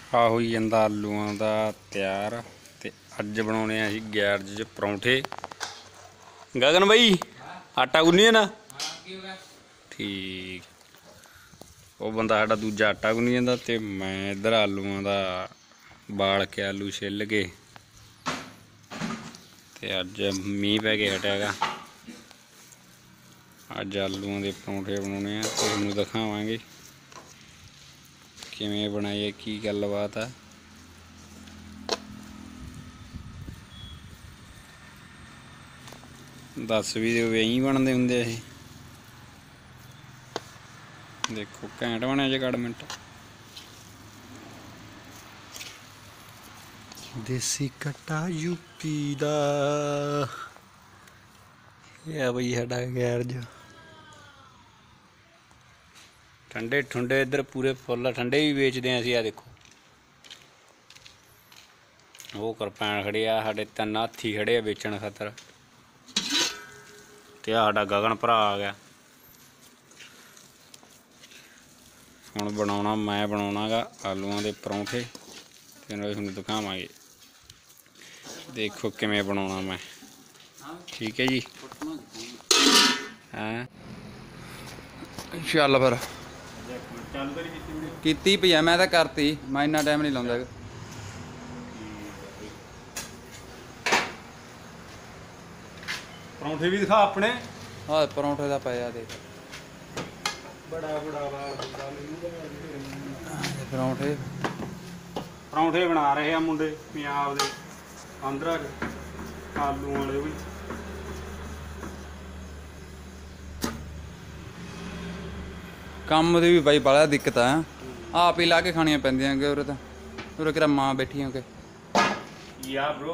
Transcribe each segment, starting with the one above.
आ हो जाता आलूआं दा तैयार। ते अज बनाने असीं गैरज च परौंठे। गगन भाई आटा गुन्निए ना ठीक। वो बंदा साडा दूजा आटा गुन्नी जांदा ते मैं इधर आलूआं दा बाल के आलू छिल के ते अज मींह पै के हटिया गा। अज आलूआं दे परौंठे बनाने आ, तुहानूं दिखावांगे किवें बनाए, की गल्लबात है। दस भी दे इं बनते होंगे ये। देखो घैंट बने जे कड़ मिनट। देसी कट्टा यूपी दा है बई साडा गैरज। ठंडे ठुंडे इधर पूरे फुल ठंडे भी बेचते हैं असीं। आ देखो वो करपैन खड़ी आ, साढ़े 3 हाथी खड़े आ बेचण खातर। ते साडा गगन भरा आ गया। हुण बनाउणा मैं बनाउणा गा आलूआं दे परौंठे ते नाले तुहानूं दिखावांगे। देखो किवें बनाउणा मैं, ठीक है जी। हैं चल फिर कीती पई आ, मैं तां करती, मैं इन्ना टाइम नहीं लाउंदा। परौंठे भी दिखा अपने। हाँ परौंठे दा पिया देख बड़ा बड़ा परौंठे। परौंठे बना रहे हैं मुंडे पंजाब दे आंध्रा च, आलू वाले भी। ਕੰਮ ਦੀ ਵੀ ਬਾਈ ਬੜਾ ਦਿੱਕਤ ਆ, ਆਪ ਹੀ ਲਾ ਕੇ ਖਾਣੀਆਂ ਪੈਂਦੀਆਂ ਕਿ ਉਰੇ ਤਾਂ ਉਰੇ ਕਿਹੜਾ ਮਾਂ ਬੈਠੀਆਂ ਕਿ ਯਾ bro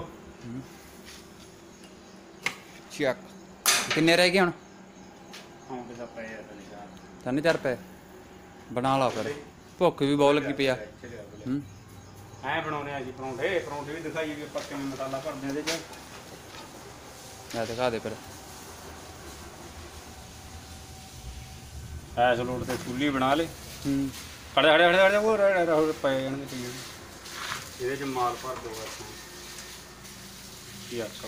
ਚੱਕ। ਕਿੰਨੇ ਰਹਿ ਗਏ ਹੁਣ? परौंठे दा पिया 3-4 ਰੁਪਏ ਬਣਾ ਲਾ ਫਿਰ, ਭੁੱਖ ਵੀ ਬਹੁਤ ਲੱਗੀ ਪਈ ਆ। ਐ ਬਣਾਉਣੇ ਅਸੀਂ परौंठे। परौंठे भी दिखाइए कि पक्के में मसाला भरदे ਇਹਦੇ ਚ। ਮੈਂ ਦਿਖਾ ਦੇ ਫਿਰ। ਐਸ ਲੋਟ ਤੇ ਚੁੱਲ੍ਹੀ ਬਣਾ ਲੇ। ਖੜੇ ਖੜੇ ਖੜੇ ਖੜੇ ਉਹ ਪਏ ਜਾਣਗੇ ਪਈ ਜਾਣਗੇ। ਇਹਦੇ ਚ ਮਾਲ ਭਰ ਦੋ ਬਸ। ਕੀ ਆਖਾਂ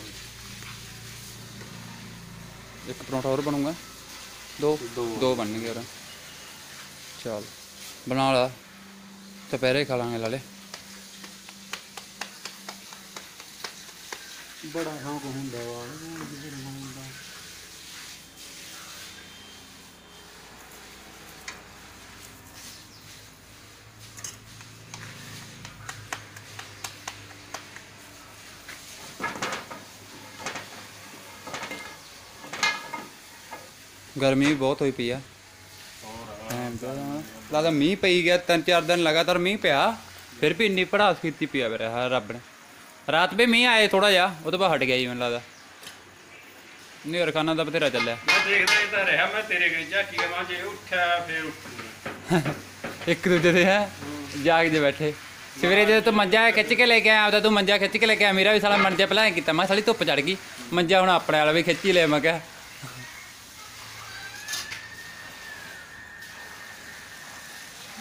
ਇੱਕ ਪਰੌਂਠਾ ਹੋਰ ਬਣੂਗਾ, ਦੋ ਬਣਨਗੇ ਹੋਰ। ਚੱਲ ਬਣਾ ਲਾ, ਦੁਪਹਿਰੇ ਖਾ ਲਾਂਗੇ ਲਾਲੇ। ਬੜਾ ਸ਼ੌਂਕ ਹੁੰਦਾ ਵਾ। गर्मी भी बहुत हुई पई आ। लगता मीह पई गया 3-4 दिन लगातार मीह पिया, फिर भी इन्नी भड़ास की पी आ मेरे रब ने। रात भी मीह आए थोड़ा जा, वो बाद हट गया जी। मैनूं लगदा न्हेर खाना दा बथेरा चलिया। मैं देखदा ही तां रहा, मैं तेरे कने झाकी के मां जे उठ्या फिर उठ एक दूजे दे है जाग जे बैठे। सवेरे जो तू मंजा खिच के लेके आया उदा, तू मंजा खिच के लेके आया, मेरा भी साला मंजा पहला किया। मैं साली धुप्प चढ़ गई, मंजा हुण अपने वाला भी खिच ही लिया। मैं क्या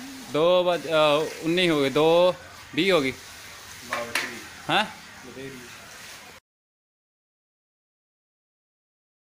2:19 हो गए, 2:20 हो गई। हैं